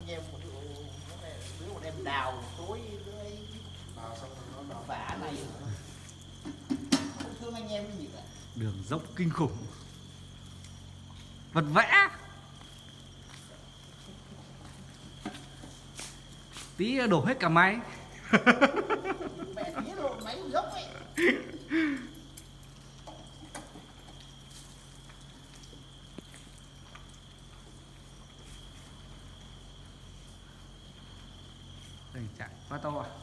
em một đứa một em đào tối đào xong rồi nó đào vả này không thương anh em cái gì cả. Đường dốc kinh khủng, vật vẽ tí đổ hết cả máy. Mẹ tí lộn máy dốc ấy. Đây chạy quá to à.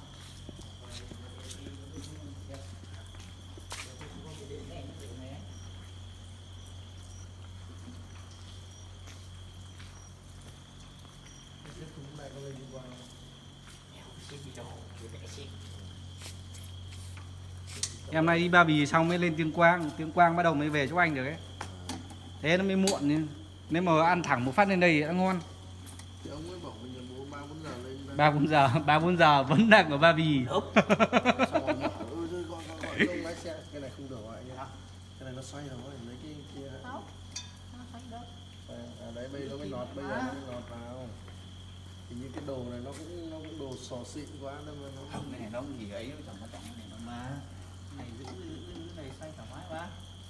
Em nay đi Ba Vì xong mới lên Tuyên Quang bắt đầu mới về chỗ anh được ấy. Thế nó mới muộn nên nếu mà ăn thẳng một phát lên đây thì đã ngon. thì ông ấy bảo mình là bố 3-4 giờ lên 3-4 giờ vẫn đang ở Ba Vì. xong rồi bảo gọi ông lái xe cái này không được gọi nhá, cái này nó xoay rồi lấy cái kia Không, nó xoay đâu. đấy bây giờ nó mới lọt, bây giờ nó mới lọt vào. Thì như cái đồ này nó cũng đồ xò xịn quá đâu mà nó Không, cái này nó gì ấy nó chẳng có trọng cái này đâu mà. Này giữ này xoay thoải mái quá.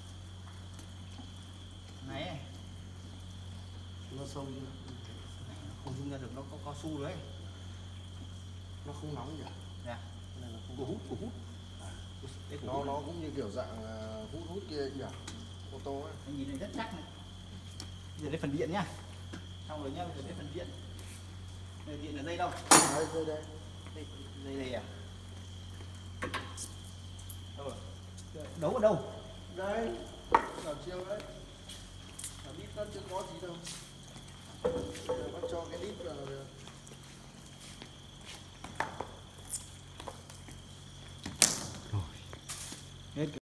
Này nó sâu chưa, không dung ra được, nó có cao su đấy. nó không nóng nhỉ. Nè, Cái này là không của hút. Đấy, của hút nó cũng như kiểu dạng hút kia nhỉ, ô tô ấy. anh nhìn này rất chắc này. Giờ đây phần điện nhá. Xong rồi nhá, bây giờ đây phần điện. Đây điện là dây đâu? Đây dây đây. Dây à? Đâu rồi? Đấu ở đâu? Đây, đảo chiều đấy. Ở đít nó chưa có gì đâu. Giờ bắt cho cái đít vào là được. Hết